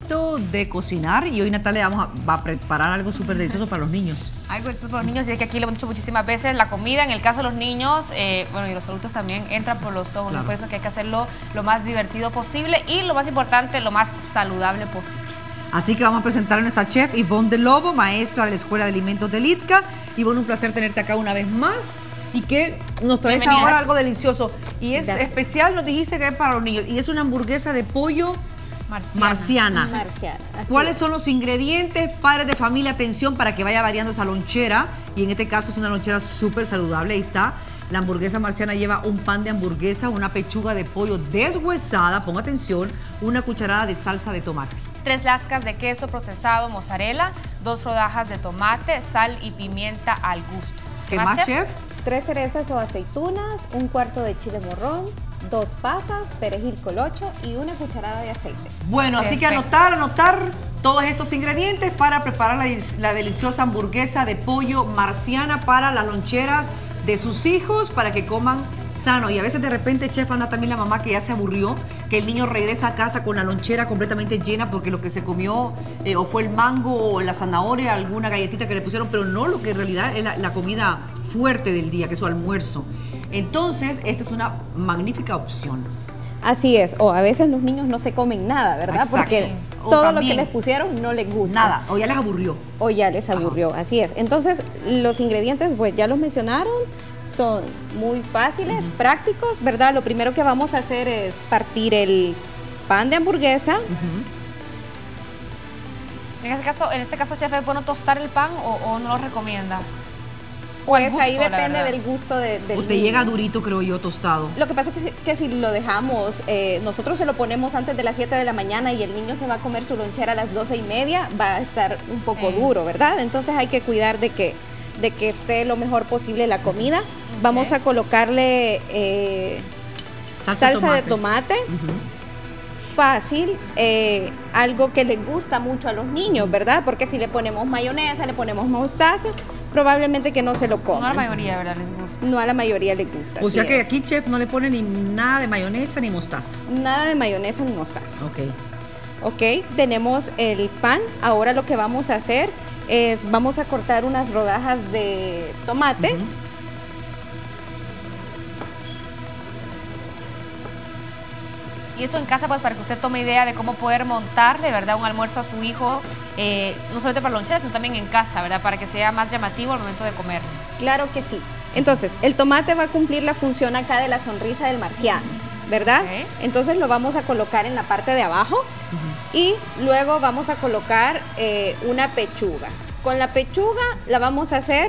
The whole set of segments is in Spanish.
De cocinar, y hoy Natalia va a preparar algo súper delicioso para los niños. Algo delicioso para los niños, y es que aquí lo hemos dicho muchísimas veces, la comida, en el caso de los niños, bueno, y los adultos también, entra por los ojos, claro. Por eso que hay que hacerlo lo más divertido posible y lo más importante, lo más saludable posible. Así que vamos a presentar a nuestra chef Ivonne Del Lobo, maestra de la Escuela de Alimentos del ITCA. Ivonne, un placer tenerte acá una vez más y que nos traes ahora algo delicioso. Y es especial, nos dijiste que es para los niños, y es una hamburguesa de pollo marciana. ¿Cuáles son los ingredientes? Padres de familia, atención para que vaya variando esa lonchera. Y en este caso es una lonchera súper saludable. Ahí está. La hamburguesa marciana lleva un pan de hamburguesa, una pechuga de pollo deshuesada, ponga atención, una cucharada de salsa de tomate. 3 lascas de queso procesado mozzarella, 2 rodajas de tomate, sal y pimienta al gusto. ¿Qué más, chef? 3 cerezas o aceitunas, 1/4 de chile morrón, 2 pasas, perejil colocho y 1 cucharada de aceite. Bueno, así que anotar todos estos ingredientes para preparar la deliciosa hamburguesa de pollo marciana para las loncheras de sus hijos, para que coman sano. Y a veces de repente, chef, anda también la mamá que ya se aburrió, que el niño regresa a casa con la lonchera completamente llena porque lo que se comió o fue el mango o la zanahoria, alguna galletita que le pusieron, pero no lo que en realidad es la comida fuerte del día, que es su almuerzo. Entonces, esta es una magnífica opción. Así es, o a veces los niños no se comen nada, ¿verdad? Exacto. Porque todo lo que les pusieron no les gusta. Nada, o ya les aburrió. O ya les aburrió, así es. Entonces, los ingredientes, pues ya los mencionaron, son muy fáciles, prácticos, ¿verdad? Lo primero que vamos a hacer es partir el pan de hamburguesa. En este caso, chef, ¿es bueno tostar el pan o no lo recomienda? Pues gusto, ahí depende del gusto del o te niño. Llega durito, creo yo, tostado. Lo que pasa es que si lo dejamos, nosotros se lo ponemos antes de las 7 de la mañana y el niño se va a comer su lonchera a las 12:30, va a estar un poco duro, ¿verdad? Entonces hay que cuidar de que esté lo mejor posible la comida. Vamos a colocarle salsa de tomate. Fácil, algo que les gusta mucho a los niños, ¿verdad? Porque si le ponemos mayonesa, le ponemos mostaza, probablemente que no se lo coman. No a la mayoría, ¿verdad? Les gusta. No a la mayoría les gusta. O sea que aquí, chef, no le pone ni nada de mayonesa ni mostaza. Nada de mayonesa ni mostaza. Ok. Ok, tenemos el pan. Ahora lo que vamos a hacer es, vamos a cortar unas rodajas de tomate. Y eso en casa, pues, para que usted tome idea de cómo poder montar de verdad un almuerzo a su hijo, no solamente para loncheras, sino también en casa, ¿verdad? Para que sea más llamativo al momento de comer. Claro que sí. Entonces, el tomate va a cumplir la función acá de la sonrisa del marciano, ¿verdad? Entonces lo vamos a colocar en la parte de abajo y luego vamos a colocar una pechuga. Con la pechuga la vamos a hacer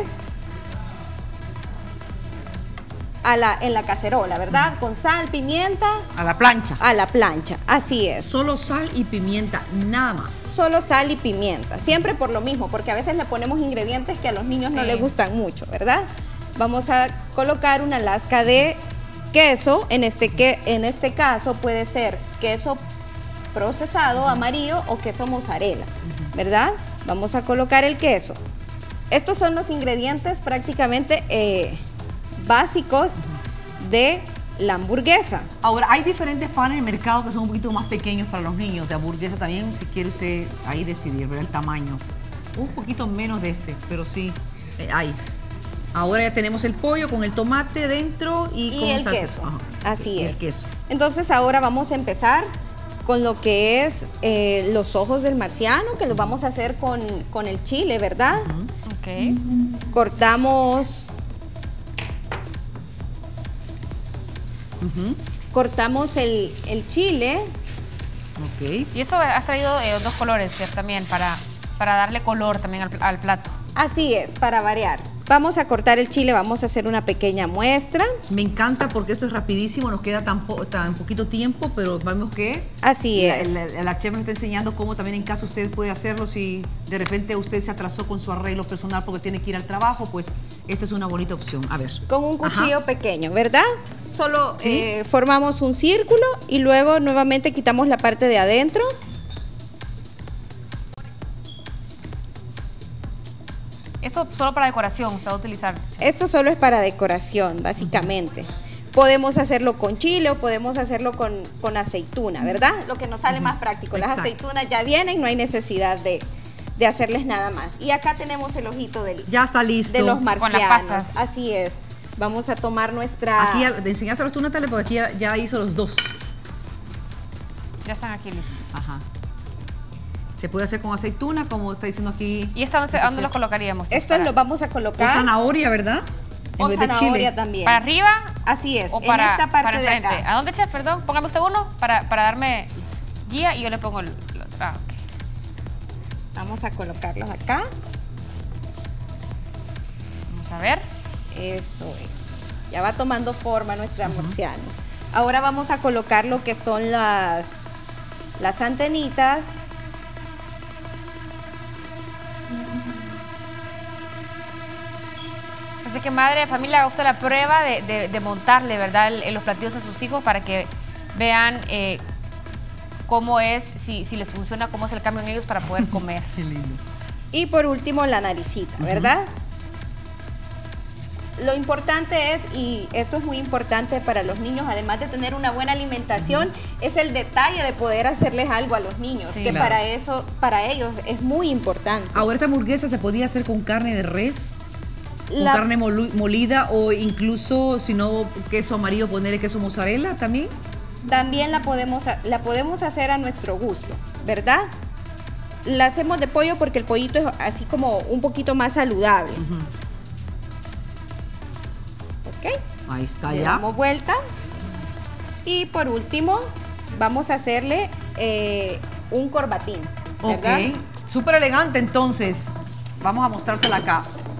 en la cacerola, ¿verdad? Con sal, pimienta. A la plancha. A la plancha, así es. Solo sal y pimienta, nada más. Solo sal y pimienta, siempre por lo mismo, porque a veces le ponemos ingredientes que a los niños no les gustan mucho, ¿verdad? Vamos a colocar una lasca de queso, en este caso puede ser queso procesado amarillo o queso mozzarella, ¿verdad? Vamos a colocar el queso. Estos son los ingredientes prácticamente básicos de la hamburguesa. Ahora, hay diferentes panes en el mercado que son un poquito más pequeños para los niños, de hamburguesa también, si quiere usted ahí decidir, ¿verdad? El tamaño. Un poquito menos de este, pero sí, hay. Ahora ya tenemos el pollo con el tomate dentro y con el salsa. queso. Ajá. Así es. El queso. Entonces ahora vamos a empezar con lo que es los ojos del marciano, que los vamos a hacer con el chile, ¿verdad? Ok. Cortamos... Cortamos el chile. Ok. Y esto has traído 2 colores, chef, también para darle color también al plato. Así es, para variar. Vamos a cortar el chile, vamos a hacer una pequeña muestra. Me encanta porque esto es rapidísimo, nos queda tan poquito tiempo, pero vemos que así es. La chef nos está enseñando cómo también en casa usted puede hacerlo. Si de repente usted se atrasó con su arreglo personal porque tiene que ir al trabajo, pues esta es una bonita opción. A ver. Con un cuchillo pequeño, ¿verdad? Solo formamos un círculo y luego nuevamente quitamos la parte de adentro. Esto solo para decoración se va a utilizar, chef. Esto solo es para decoración, básicamente. Podemos hacerlo con chile o podemos hacerlo con aceituna, ¿verdad? Lo que nos sale más práctico. Las aceitunas ya vienen, no hay necesidad de hacerles nada más. Y acá tenemos el ojito ya está listo. De los marcianos. Con las pasas. Así es. Vamos a tomar nuestra... Aquí te enseñaste tú, Natalia, porque aquí ya hizo los dos. Ya están aquí listos. Ajá. Se puede hacer con aceituna, como está diciendo aquí. ¿Y esta dónde los colocaríamos? Esto lo vamos a colocar. O zanahoria, ¿verdad? O zanahoria también. ¿Para arriba? Así es, o para, en esta parte para de frente. acá. ¿A dónde, chef? Perdón, póngame usted uno para darme guía y yo le pongo el otro. Ah, okay. Vamos a colocarlos acá. Vamos a ver. Eso es. Ya va tomando forma nuestra murciano. Ahora vamos a colocar lo que son las antenitas. Así que madre de familia, haga usted la prueba de montarle, ¿verdad? Los platillos a sus hijos para que vean cómo es, si les funciona, cómo es el cambio en ellos para poder comer. Qué lindo. Y por último la naricita, ¿verdad? Lo importante es, y esto es muy importante para los niños, además de tener una buena alimentación, es el detalle de poder hacerles algo a los niños, que para ellos es muy importante. Ahora esta hamburguesa se podía hacer con carne de res, con carne molida, o incluso, si no, queso amarillo, ponerle queso mozzarella también. También la podemos hacer a nuestro gusto, ¿verdad? La hacemos de pollo porque el pollito es así como un poquito más saludable. ¿Ok? Ahí está. Le ya. damos vuelta. Y por último, vamos a hacerle un corbatín, ¿verdad? Ok, súper elegante entonces. Vamos a mostrársela acá.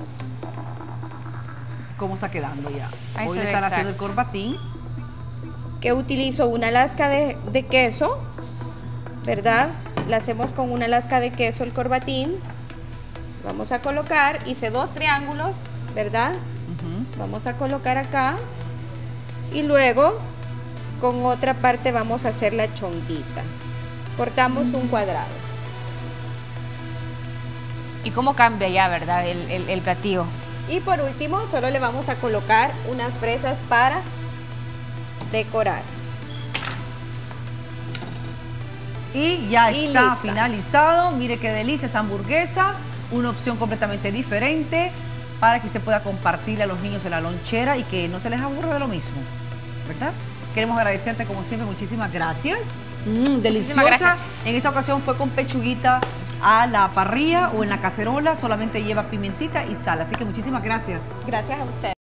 ¿Cómo está quedando ya? Ahí Hoy se le ve están haciendo el exacto. corbatín. Que utilizo una lasca de queso, ¿verdad? La hacemos con una lasca de queso el corbatín. Vamos a colocar, hice 2 triángulos, ¿verdad? Vamos a colocar acá. Y luego, con otra parte vamos a hacer la chonguita. Cortamos un cuadrado. ¿Y cómo cambia ya, verdad, el platillo? Y por último, solo le vamos a colocar unas fresas para decorar. Y ya Y está lista. finalizado. Mire qué delicia esa hamburguesa. Una opción completamente diferente para que usted pueda compartirle a los niños en la lonchera y que no se les aburra de lo mismo, ¿verdad? Queremos agradecerte como siempre, muchísimas gracias. Deliciosa. Gracias. En esta ocasión fue con pechuguita a la parrilla o en la cacerola, solamente lleva pimentita y sal. Así que muchísimas gracias. Gracias a usted.